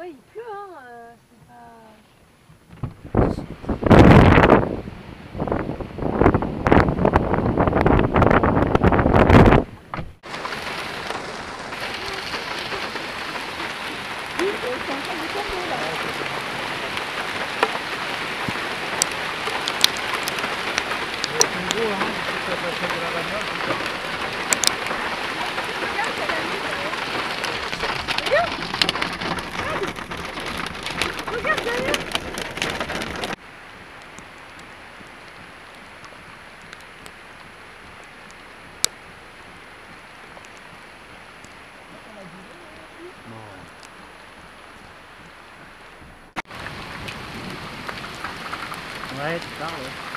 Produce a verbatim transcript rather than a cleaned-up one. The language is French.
il pleut, hein, euh, c'est pas... Oui, c'est en train de tomber là. C'est gros, hein, c'est la façon de la bagnole, tout ça. Regarde, c'est la nuit, regarde. Regarde derrière. Ouais, c'est ça, ouais.